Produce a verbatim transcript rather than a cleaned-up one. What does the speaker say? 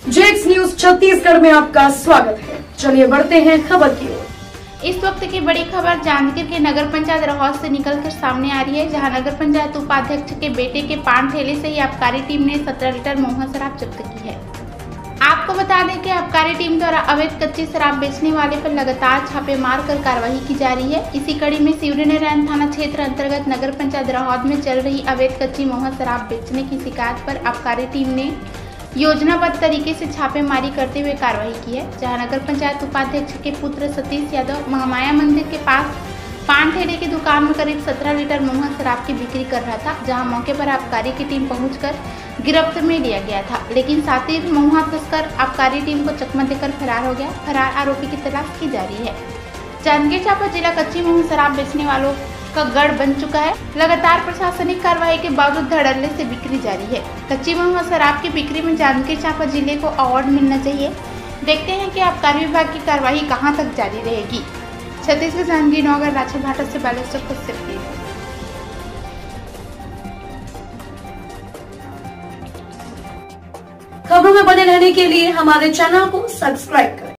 जेक्स news Chhattisgarh में आपका स्वागत है। चलिए बढ़ते हैं खबर की ओर। इस वक्त की बड़ी खबर जांजगीर के नगर पंचायत रहोस से निकलकर सामने आ रही है, जहां नगर पंचायत उपाध्यक्ष के बेटे के पान ठेले से ही आबकारी टीम ने सत्रह लीटर महुआ शराब जब्त की है। आपको बता दें कि आबकारी टीम द्वारा अवैध कच्ची शराब बेचने वाले पर लगातार छापे मार कर कार्रवाई की जा रही है। इसी कड़ी में शिवरीनारायण थाना क्षेत्र अंतर्गत नगर पंचायत रहोस में चल रही अवैध कच्ची महुआ शराब बेचने की शिकायत पर आबकारी टीम ने योजनाबद्ध तरीके से छापेमारी करते हुए कार्रवाई की है, जहां नगर पंचायत उपाध्यक्ष के पुत्र सतीश यादव महामाया मंदिर के पास पान ठेले की दुकान में करीब सत्रह लीटर महुआ शराब की बिक्री कर रहा था, जहां मौके पर आबकारी की टीम पहुंचकर गिरफ्त में लिया गया था। लेकिन साथ ही महुआ तस्कर आबकारी टीम को चकमा देकर फरार हो गया। फरार आरोपी की तलाश की जा रही है। जांजगीर चांपा जिला कच्ची महुआ शराब बेचने वालों का गढ़ बन चुका है। लगातार प्रशासनिक कार्रवाई के बावजूद धड़ल्ले से बिक्री जारी है। कच्ची महुआ शराब की बिक्री में जांजगीर चांपा जिले को अवार्ड मिलना चाहिए। देखते हैं कि आबकारी विभाग की कार्रवाई कहां तक जारी रहेगी। छत्तीसगढ़ जांजगीर नगर राजा भाटा से बालेश्वर को सिर्फ खबरों में बने रहने के लिए हमारे चैनल को सब्सक्राइब करें।